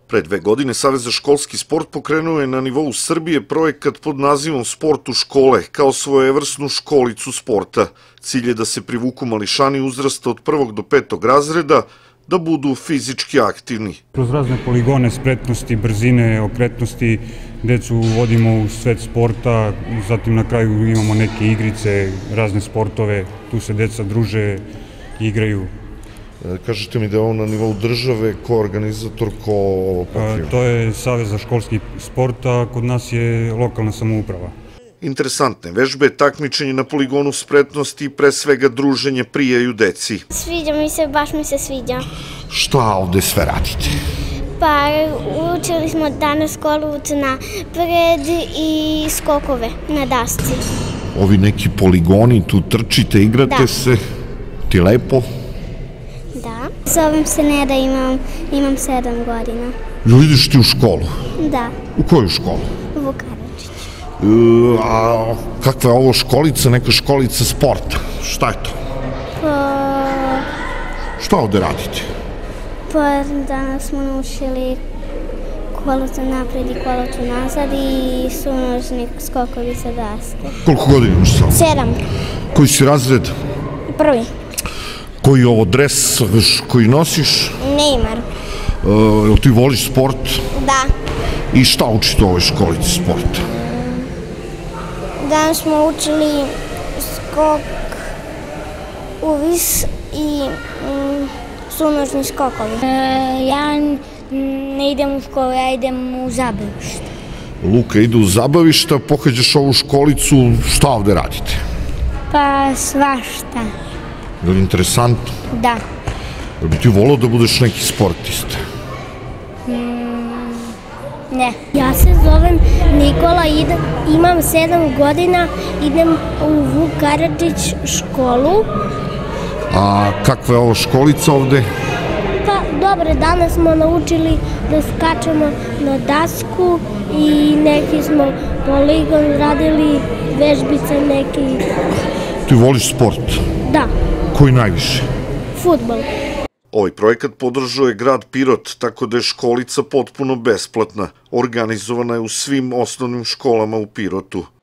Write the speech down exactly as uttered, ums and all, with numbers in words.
Pre dve godine Savez za školski sport pokrenuo je na nivou Srbije projekat pod nazivom Sport u škole, kao svojevrsnu školicu sporta. Cilj je da se privuku mališani uzrasta od prvog do petog razreda, da budu fizički aktivni. Kroz razne poligone, spretnosti, brzine, okretnosti, decu vodimo u svet sporta, zatim na kraju imamo neke igrice, razne sportove, tu se deca druže, igraju. Kažete mi da je ovo na nivou države, ko organizator, ko ovo pokriva? To je Savez za školski sport, a kod nas je lokalna samouprava. Interesantne vežbe, takmičenje na poligonu spretnosti i pre svega druženje prijaju deci. Sviđa mi se, baš mi se sviđa. Šta ovde sve radite? Pa učili smo danas koluc na pred i skokove na dasci. Ovi neki poligoni, tu trčite, igrate se, ti lepo? Da. Zovem se Neda, imam, imam sedam godina. Jel ideš ti u školu? Da. U koju školu? Vuk Karadžić. E, a kakva je ovo školica, neka školica sporta? Šta je to? Pa... Šta ovde radite? Pa danas smo naučili kolac napred i kolac nazad i sunožni skokovi sa daske. Koliko godina imaš sad? Sedam. Koji si razred? Prvi. Koji je ovo dres koji nosiš? Neymar. E, jel ti voliš sport? Da. I šta učite u ovoj školici sporta? Danas smo učili skok u vis i mm, sunožni skokovi. E, ja ne idem u školu, ja idem u zabavište. Luka ide u zabavišta, pohađaš ovu školicu, šta ovde radite? Pa svašta. Je li interesantno? Da. Jel bi ti volao da budeš neki sportista? Mm, ne. Ja se zovem Nikola, idem, imam sedam godina, idem u Vuk Karadžić školu. A kakva je ovo školica ovde? Pa dobro, danas smo naučili da skačemo na dasku i neki smo poligon radili, vežbice neki. Ti voliš sport? Da. Koji najviše? Fudbal. Ovaj projekat podržao je grad Pirot, tako da je školica potpuno besplatna. Organizovana je u svim osnovnim školama u Pirotu.